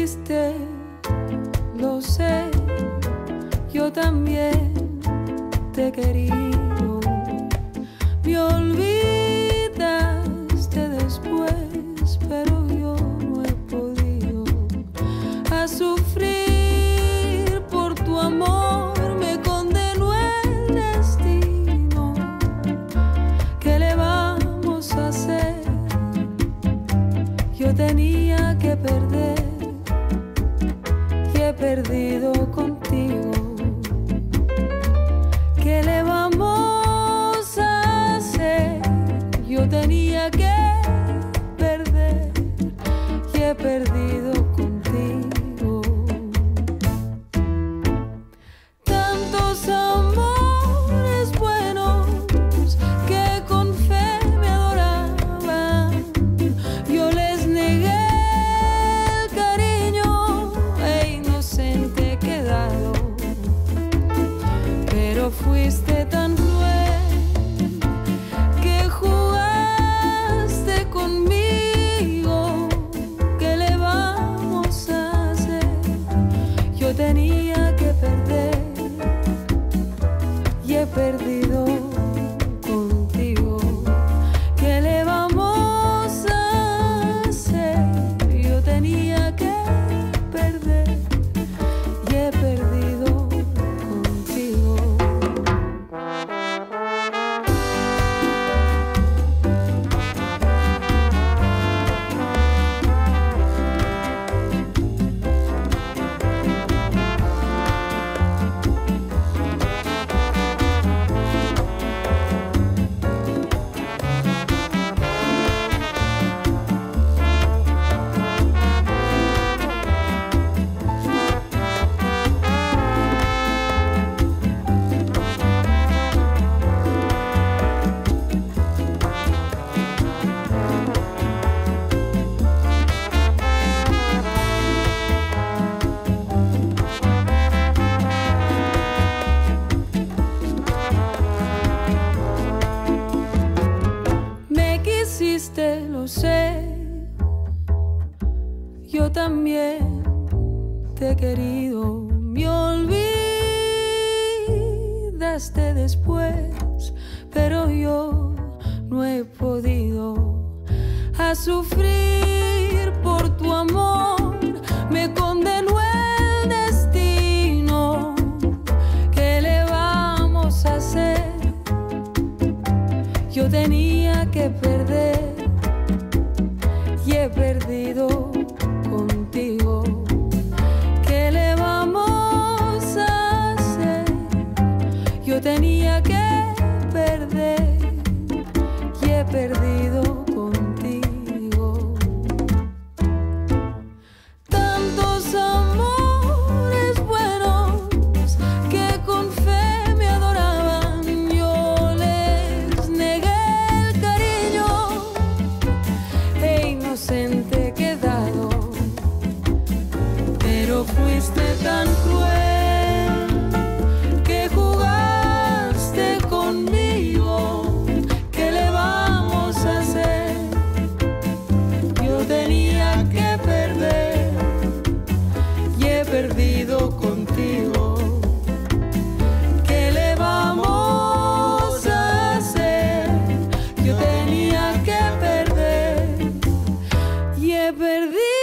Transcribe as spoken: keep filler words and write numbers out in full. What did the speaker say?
quisiste, lo sé, yo también te he querido. Me olvidaste después, pero yo no he podido. A sufrir por tu amor me condenó el destino. ¿Qué le vamos a hacer? Yo tenía que perder y he perdido contigo. ¿Qué le vamos a hacer? Yo tenía que perder y he perdido contigo. Tantos amores buenos que con fe me adoraban, yo les negué el cariño e inocente he quedado. Pero fuiste tan cruel que jugaste conmigo. ¿Qué le vamos a hacer? Yo tenía que perder y he perdido contigo. ¿Qué le vamos a hacer? Yo tenía que perder y he perdido contigo. Lo sé, yo también te he querido. Me olvidaste después, pero yo no he podido. A sufrir por tu amor me condenó el destino. ¿Qué le vamos a hacer? Yo tenía que perder y he perdido contigo. ¿Qué le vamos a hacer? Yo tenía que perder y he perdido contigo. Tantos amores buenos que con fe me adoraban, yo les negué el cariño e inocente he quedado. Pero fuiste tan cruel que jugaste conmigo. ¿Qué le vamos a hacer? Yo tenía que perder y he perdido contigo. ¿Qué le vamos a hacer? Yo tenía que perder y he perdido.